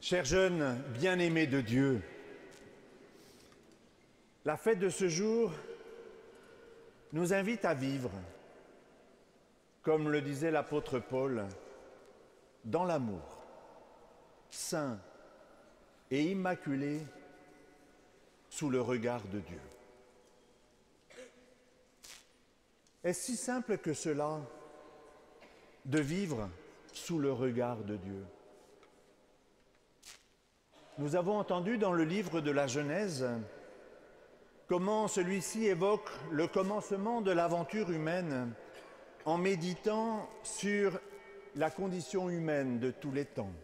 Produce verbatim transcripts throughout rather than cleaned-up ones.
Chers jeunes bien-aimés de Dieu, la fête de ce jour nous invite à vivre, comme le disait l'apôtre Paul, dans l'amour, saint et immaculé sous le regard de Dieu. Est-ce si simple que cela de vivre sous le regard de Dieu? Nous avons entendu dans le livre de la Genèse comment celui-ci évoque le commencement de l'aventure humaine en méditant sur la condition humaine de tous les temps.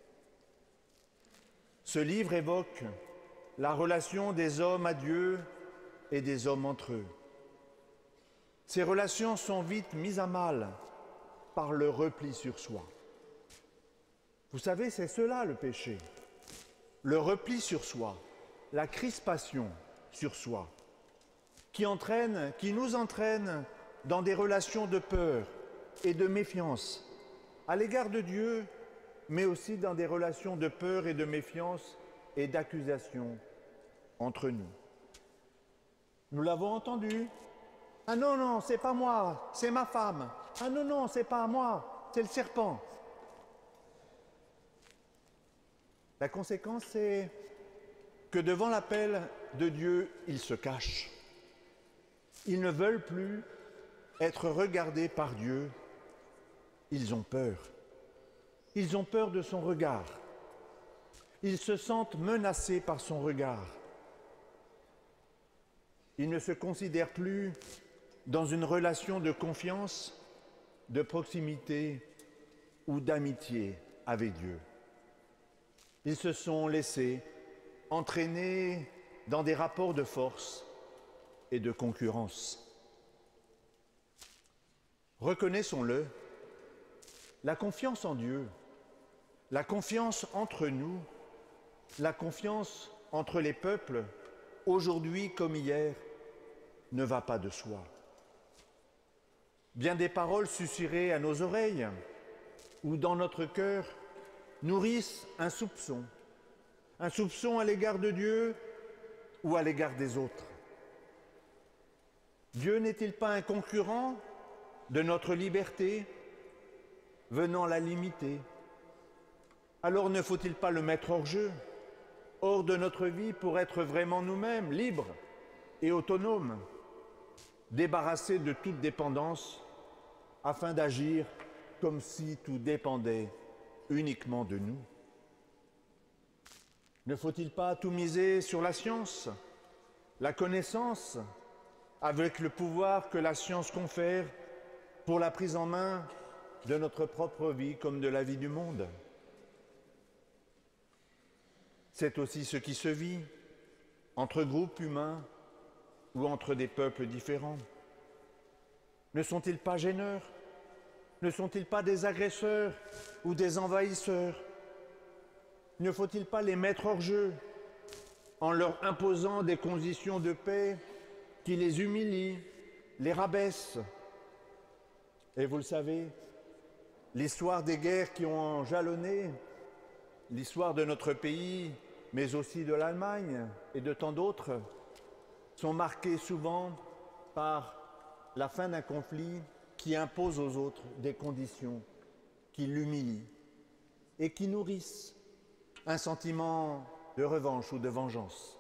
Ce livre évoque la relation des hommes à Dieu et des hommes entre eux. Ces relations sont vite mises à mal par le repli sur soi. Vous savez, c'est cela le péché. Le repli sur soi, la crispation sur soi, qui entraîne, qui nous entraîne dans des relations de peur et de méfiance à l'égard de Dieu, mais aussi dans des relations de peur et de méfiance et d'accusation entre nous. Nous l'avons entendu. Ah non, non, c'est pas moi, c'est ma femme. Ah non, non, c'est pas moi, c'est le serpent. La conséquence, c'est que devant l'appel de Dieu, ils se cachent. Ils ne veulent plus être regardés par Dieu. Ils ont peur. Ils ont peur de son regard. Ils se sentent menacés par son regard. Ils ne se considèrent plus dans une relation de confiance, de proximité ou d'amitié avec Dieu. Ils se sont laissés entraîner dans des rapports de force et de concurrence. Reconnaissons-le, la confiance en Dieu, la confiance entre nous, la confiance entre les peuples, aujourd'hui comme hier, ne va pas de soi. Bien des paroles susurrées à nos oreilles ou dans notre cœur nourrissent un soupçon, un soupçon à l'égard de Dieu ou à l'égard des autres. Dieu n'est-il pas un concurrent de notre liberté, venant la limiter? Alors ne faut-il pas le mettre hors jeu, hors de notre vie pour être vraiment nous-mêmes, libres et autonomes, débarrassés de toute dépendance, afin d'agir comme si tout dépendait uniquement de nous? Ne faut-il pas tout miser sur la science, la connaissance, avec le pouvoir que la science confère pour la prise en main de notre propre vie comme de la vie du monde? C'est aussi ce qui se vit entre groupes humains ou entre des peuples différents. Ne sont-ils pas gêneurs? Ne sont-ils pas des agresseurs ou des envahisseurs? Ne faut-il pas les mettre hors jeu en leur imposant des conditions de paix qui les humilient, les rabaissent? Et vous le savez, l'histoire des guerres qui ont jalonné l'histoire de notre pays, mais aussi de l'Allemagne et de tant d'autres, sont marquées souvent par la fin d'un conflit qui impose aux autres des conditions qui l'humilient et qui nourrissent un sentiment de revanche ou de vengeance.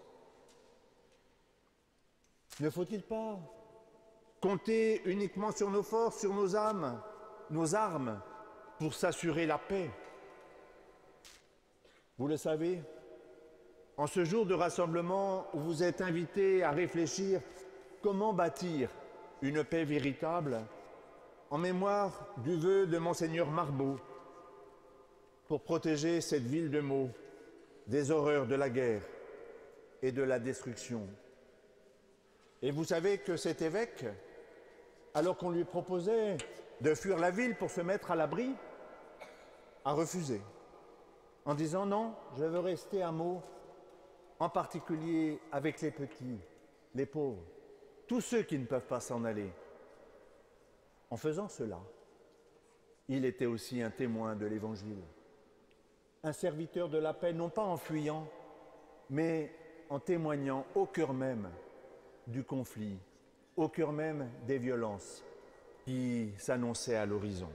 Ne faut-il pas compter uniquement sur nos forces, sur nos âmes, nos armes, pour s'assurer la paix? Vous le savez, en ce jour de rassemblement où vous êtes invités à réfléchir comment bâtir une paix véritable, en mémoire du vœu de Monseigneur Marbeau, pour protéger cette ville de Meaux des horreurs de la guerre et de la destruction. Et vous savez que cet évêque, alors qu'on lui proposait de fuir la ville pour se mettre à l'abri, a refusé, en disant non, je veux rester à Meaux, en particulier avec les petits, les pauvres, tous ceux qui ne peuvent pas s'en aller. En faisant cela, il était aussi un témoin de l'Évangile, un serviteur de la paix, non pas en fuyant, mais en témoignant au cœur même du conflit, au cœur même des violences qui s'annonçaient à l'horizon.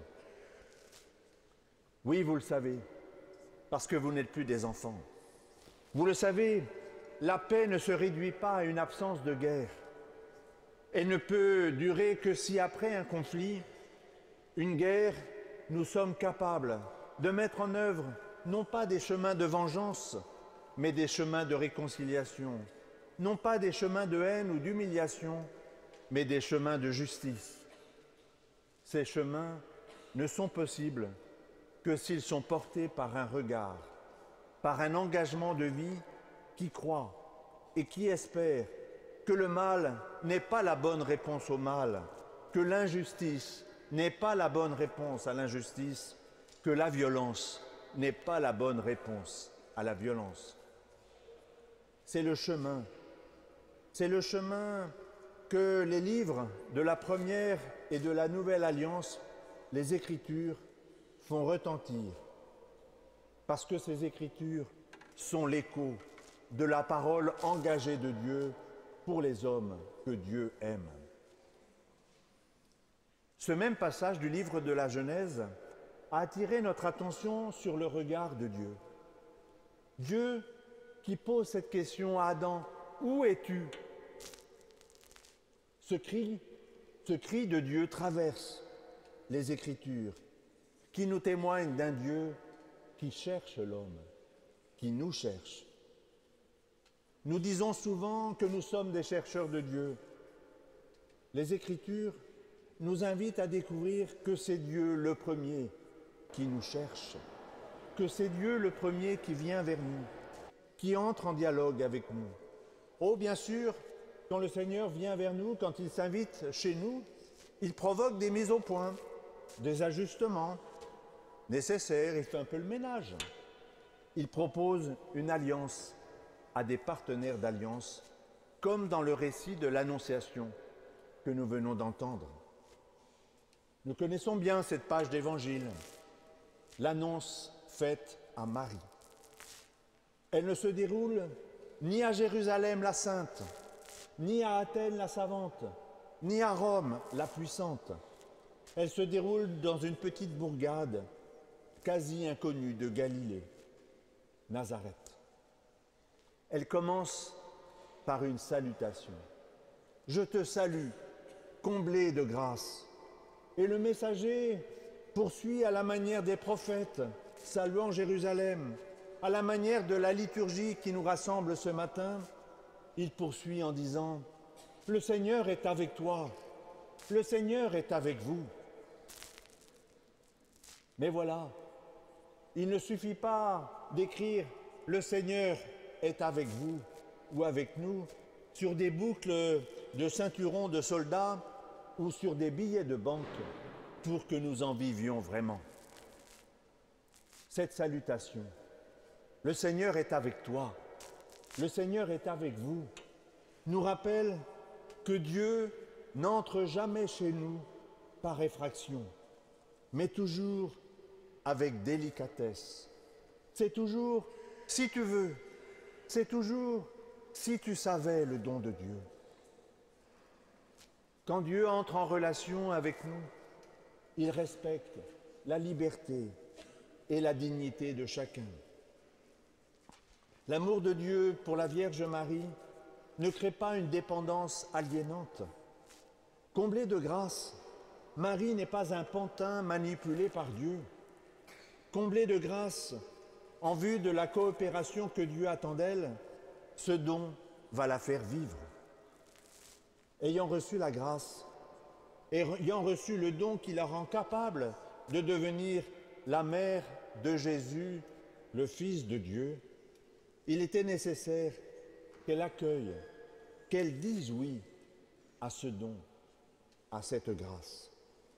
Oui, vous le savez, parce que vous n'êtes plus des enfants. Vous le savez, la paix ne se réduit pas à une absence de guerre. Elle ne peut durer que si après un conflit, une guerre, nous sommes capables de mettre en œuvre non pas des chemins de vengeance, mais des chemins de réconciliation, non pas des chemins de haine ou d'humiliation, mais des chemins de justice. Ces chemins ne sont possibles que s'ils sont portés par un regard, par un engagement de vie qui croit et qui espère que le mal n'est pas la bonne réponse au mal, que l'injustice n'est pas la bonne réponse à l'injustice, que la violence n'est pas la bonne réponse à la violence. C'est le chemin, c'est le chemin que les livres de la Première et de la Nouvelle Alliance, les Écritures, font retentir, parce que ces Écritures sont l'écho de la parole engagée de Dieu pour les hommes que Dieu aime. Ce même passage du livre de la Genèse a attiré notre attention sur le regard de Dieu. Dieu qui pose cette question à Adam, « Où es-tu » Ce cri, ce cri de Dieu traverse les Écritures, qui nous témoignent d'un Dieu qui cherche l'homme, qui nous cherche. Nous disons souvent que nous sommes des chercheurs de Dieu. Les Écritures nous invitent à découvrir que c'est Dieu le premier qui nous cherche, que c'est Dieu le premier qui vient vers nous, qui entre en dialogue avec nous. Oh, bien sûr, quand le Seigneur vient vers nous, quand il s'invite chez nous, il provoque des mises au point, des ajustements nécessaires, il fait un peu le ménage. Il propose une alliance à des partenaires d'alliance, comme dans le récit de l'Annonciation que nous venons d'entendre. Nous connaissons bien cette page d'Évangile, l'annonce faite à Marie. Elle ne se déroule ni à Jérusalem la Sainte, ni à Athènes la Savante, ni à Rome la Puissante. Elle se déroule dans une petite bourgade quasi inconnue de Galilée, Nazareth. Elle commence par une salutation. « Je te salue, comblée de grâce ». Et le messager poursuit à la manière des prophètes, saluant Jérusalem, à la manière de la liturgie qui nous rassemble ce matin. Il poursuit en disant « Le Seigneur est avec toi, le Seigneur est avec vous ». Mais voilà, il ne suffit pas d'écrire « Le Seigneur est avec vous » ou avec nous sur des boucles de ceinturons de soldats ou sur des billets de banque pour que nous en vivions vraiment. Cette salutation, le Seigneur est avec toi, le Seigneur est avec vous, nous rappelle que Dieu n'entre jamais chez nous par effraction, mais toujours avec délicatesse. C'est toujours « si tu veux », c'est toujours « si tu savais le don de Dieu ». Quand Dieu entre en relation avec nous, il respecte la liberté et la dignité de chacun. L'amour de Dieu pour la Vierge Marie ne crée pas une dépendance aliénante. Comblée de grâce, Marie n'est pas un pantin manipulé par Dieu. Comblée de grâce, en vue de la coopération que Dieu attend d'elle, ce don va la faire vivre. Ayant reçu la grâce, ayant reçu le don qui la rend capable de devenir la mère de Jésus, le Fils de Dieu, il était nécessaire qu'elle accueille, qu'elle dise oui à ce don, à cette grâce.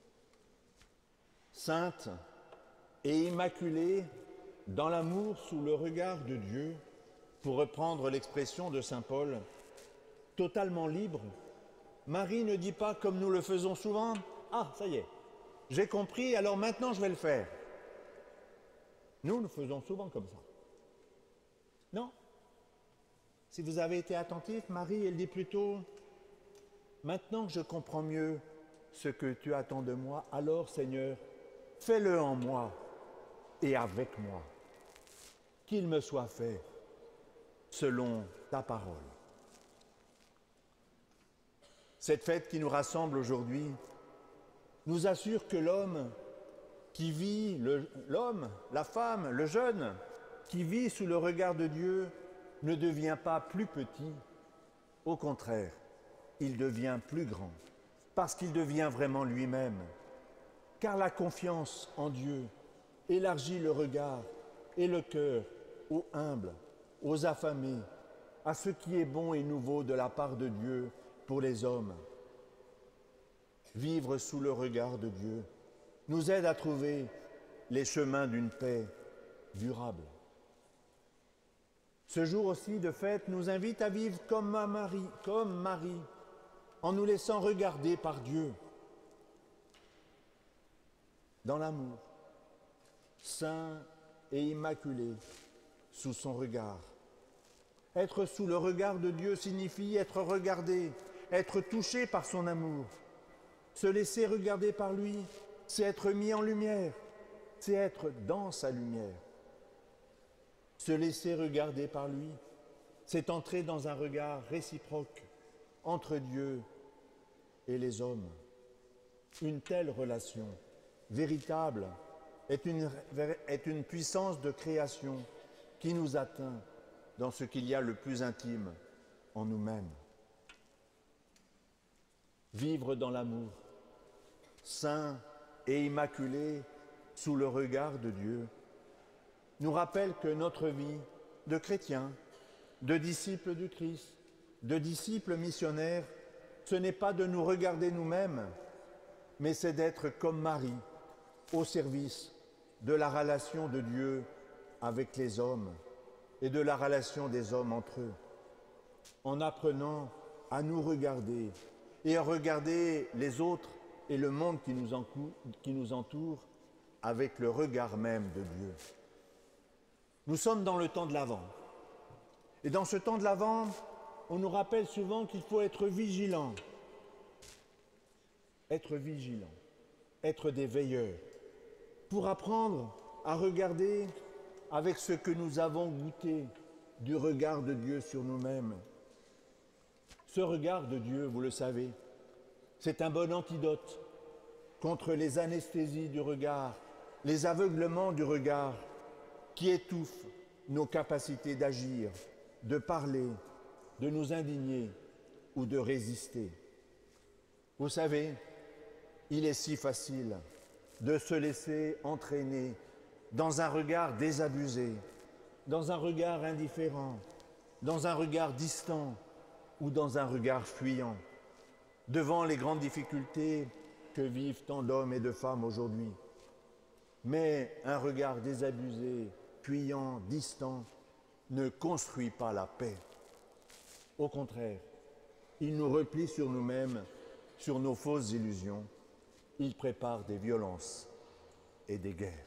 Sainte et immaculée, dans l'amour sous le regard de Dieu, pour reprendre l'expression de saint Paul, totalement libre, Marie ne dit pas comme nous le faisons souvent « Ah, ça y est, j'ai compris, alors maintenant je vais le faire ». Nous, nous faisons souvent comme ça. Non. Si vous avez été attentif, Marie, elle dit plutôt, maintenant que je comprends mieux ce que tu attends de moi, alors Seigneur, fais-le en moi et avec moi, qu'il me soit fait selon ta parole. Cette fête qui nous rassemble aujourd'hui nous assure que l'homme qui vit, le, l'homme, la femme, le jeune, qui vit sous le regard de Dieu, ne devient pas plus petit. Au contraire, il devient plus grand, parce qu'il devient vraiment lui-même. Car la confiance en Dieu élargit le regard et le cœur aux humbles, aux affamés, à ce qui est bon et nouveau de la part de Dieu pour les hommes. Vivre sous le regard de Dieu nous aide à trouver les chemins d'une paix durable. Ce jour aussi de fête nous invite à vivre comme Marie, comme Marie, en nous laissant regarder par Dieu, dans l'amour, saint et immaculé, sous son regard. Être sous le regard de Dieu signifie être regardé, être touché par son amour. Se laisser regarder par lui, c'est être mis en lumière, c'est être dans sa lumière. Se laisser regarder par lui, c'est entrer dans un regard réciproque entre Dieu et les hommes. Une telle relation véritable est une, est une puissance de création qui nous atteint dans ce qu'il y a le plus intime en nous-mêmes. Vivre dans l'amour, saint et immaculé sous le regard de Dieu, nous rappelle que notre vie de chrétiens, de disciples du Christ, de disciples missionnaires, ce n'est pas de nous regarder nous-mêmes, mais c'est d'être comme Marie, au service de la relation de Dieu avec les hommes et de la relation des hommes entre eux, en apprenant à nous regarder et à regarder les autres et le monde qui nous, encou- qui nous entoure avec le regard même de Dieu. Nous sommes dans le temps de l'Avent. Et dans ce temps de l'Avent, on nous rappelle souvent qu'il faut être vigilant. Être vigilant, être des veilleurs, pour apprendre à regarder avec ce que nous avons goûté du regard de Dieu sur nous-mêmes. Ce regard de Dieu, vous le savez, c'est un bon antidote contre les anesthésies du regard, les aveuglements du regard qui étouffent nos capacités d'agir, de parler, de nous indigner ou de résister. Vous savez, il est si facile de se laisser entraîner dans un regard désabusé, dans un regard indifférent, dans un regard distant ou dans un regard fuyant, devant les grandes difficultés que vivent tant d'hommes et de femmes aujourd'hui. Mais un regard désabusé, fuyant, distant, ne construit pas la paix. Au contraire, il nous replie sur nous-mêmes, sur nos fausses illusions. Il prépare des violences et des guerres.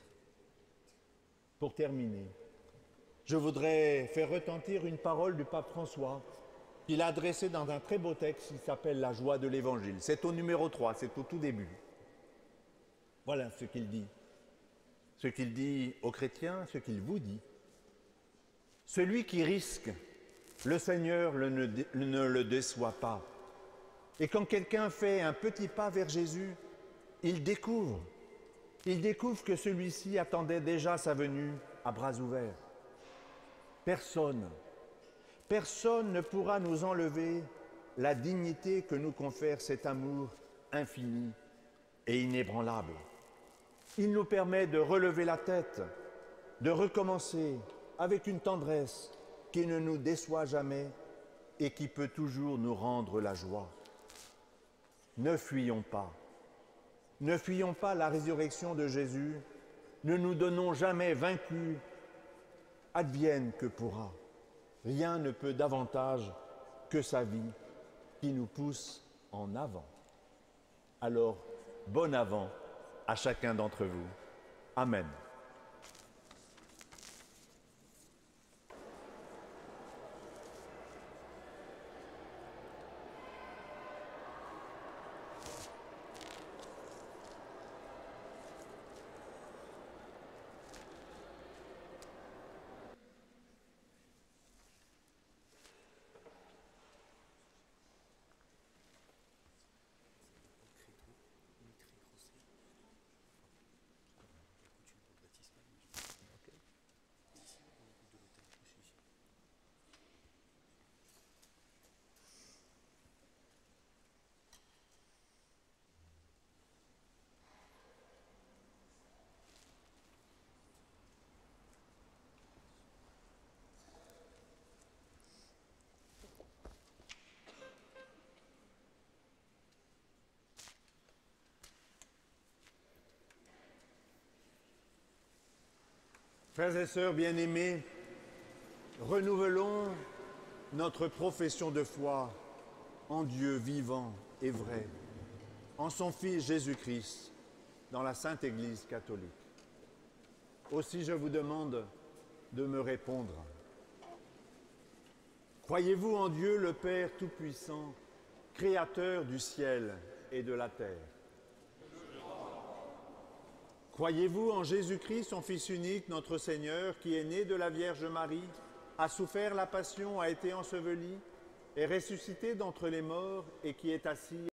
Pour terminer, je voudrais faire retentir une parole du pape François qu'il a adressée dans un très beau texte qui s'appelle « La joie de l'Évangile ». C'est au numéro trois, c'est au tout début. Voilà ce qu'il dit. Ce qu'il dit aux chrétiens, ce qu'il vous dit. Celui qui risque, le Seigneur le ne, ne le déçoit pas. Et quand quelqu'un fait un petit pas vers Jésus, il découvre, il découvre que celui-ci attendait déjà sa venue à bras ouverts. Personne, personne ne pourra nous enlever la dignité que nous confère cet amour infini et inébranlable. Il nous permet de relever la tête, de recommencer avec une tendresse qui ne nous déçoit jamais et qui peut toujours nous rendre la joie. Ne fuyons pas. Ne fuyons pas la résurrection de Jésus, ne nous donnons jamais vaincus, advienne que pourra. Rien ne peut davantage que sa vie qui nous pousse en avant. Alors, bon avant à chacun d'entre vous. Amen. Frères et sœurs bien-aimés, renouvelons notre profession de foi en Dieu vivant et vrai, en son Fils Jésus-Christ, dans la Sainte Église catholique. Aussi je vous demande de me répondre. Croyez-vous en Dieu le Père Tout-Puissant, Créateur du ciel et de la terre? Croyez-vous en Jésus-Christ, son Fils unique, notre Seigneur, qui est né de la Vierge Marie, a souffert la passion, a été enseveli, est ressuscité d'entre les morts et qui est assis